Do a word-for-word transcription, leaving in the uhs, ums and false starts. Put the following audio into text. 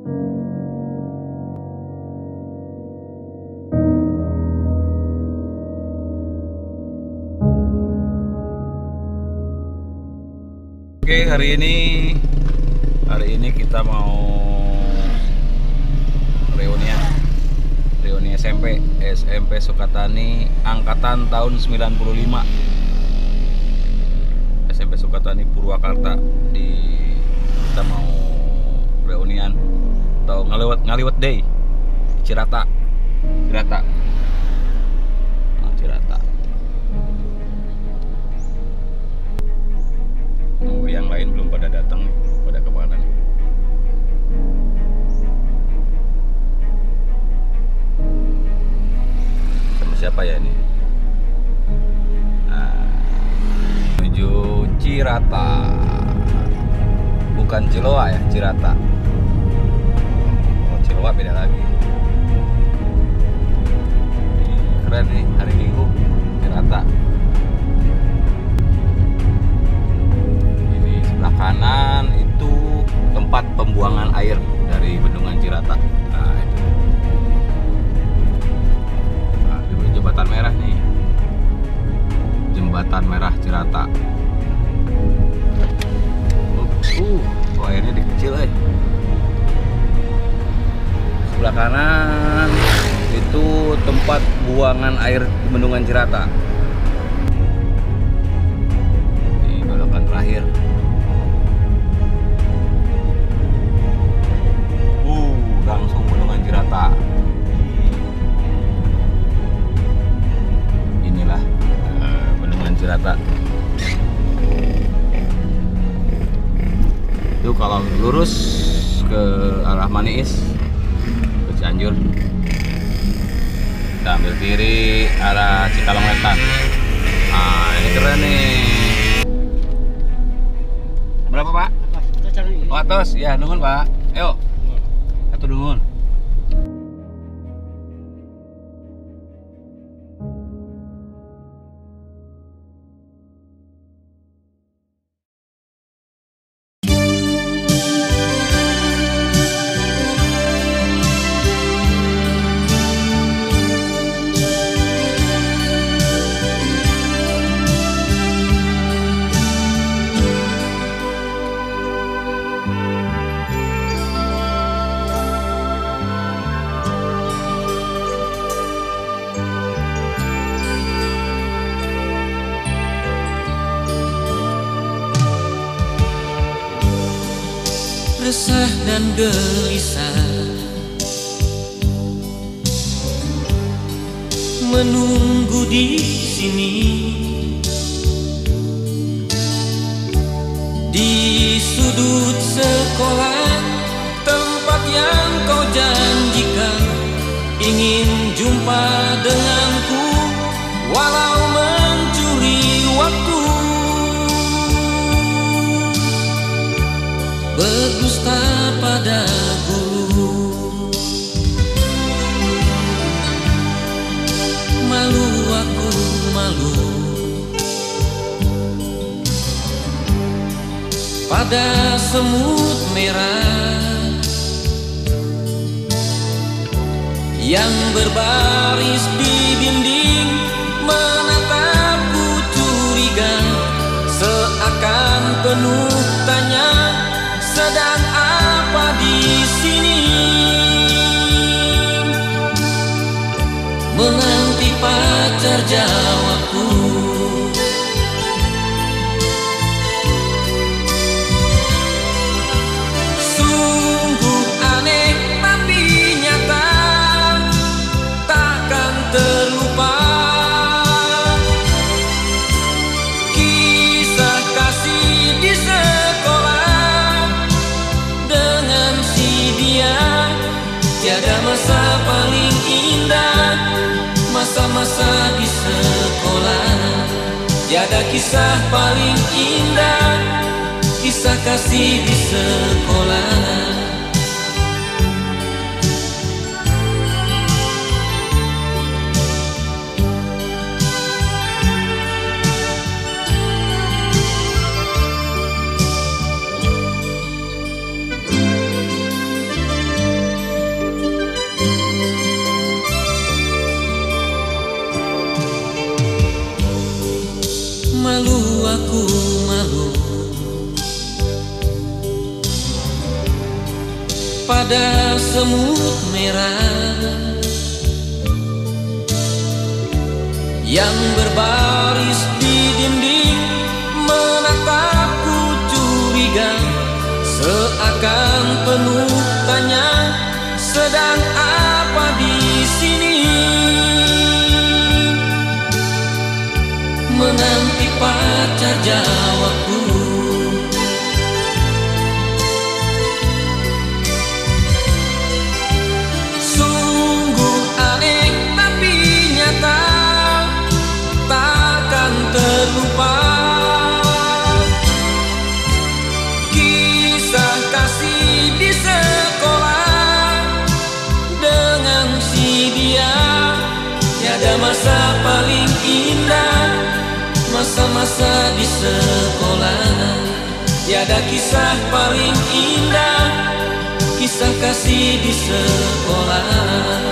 Oke, hari ini hari ini kita mau reunian reuni S M P S M P Sukatani angkatan tahun sembilan puluh lima. S M P Sukatani Purwakarta. Di kita mau reunian atau ngaliwat ngaliwat day Cirata. Cirata. Nah, Cirata. Oh, yang lain belum pada datang nih, pada kemana nih? Sama siapa ya ini? Nah, menuju Cirata, bukan Ciloa ya, Cirata. Oh, Ciloa beda lagi. Keren nih, hari Minggu Cirata. Kanan itu tempat pembuangan air dari bendungan Cirata. Nah, itu. Nah, itu jembatan merah nih. Jembatan merah Cirata. Uh, uh oh, airnya dikecil eh. Sebelah kanan itu tempat buangan air bendungan Cirata. Di belokan terakhir. Langsung bendungan Cirata. Inilah uh, bendungan Cirata. Itu kalau lurus ke arah Maniis ke Cianjur, kita ambil kiri arah Cikalong Wetan. Nah, ini keren nih. Berapa, Pak? Oh, atas ya, nungguin, Pak. Ayo. Satu dulu. Resah dan gelisah menunggu di sini, di sudut sekolah, tempat yang kau janjikan ingin jumpa denganku, walau mencuri waktu. Berdusta pada guru, malu aku malu pada semut merah yang berbaris di dinding, menatapku curiga seakan penuh tanya. Sedang apa di sini? Menanti pacar jawabku. Sungguh aneh tapi nyata, takkan terlupa. Kisah kasih di tiada masa paling indah, masa-masa di sekolah. Tiada kisah paling indah, kisah kasih di sekolah. pada semut merah yang berbaris di dinding menatapku curiga, seakan penuh tanya, sedang apa di sini? Menanti pacar jawabku. Sungguh aneh tapi nyata, takkan terlupa kisah kasih di sekolah dengan si dia. Tiada masa paling indah, masa-masa di sekolah. Tiada kisah paling indah, kisah kasih di sekolah.